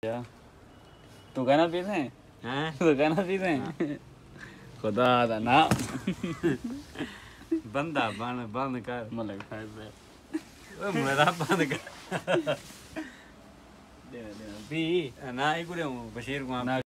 या तू कहना पीते हैं तू कहना पीते हैं खुदा दा नाम बंदा बंद कर मलक फायदे मेरा बंद कर दे भी ना ही कुछ बशीर को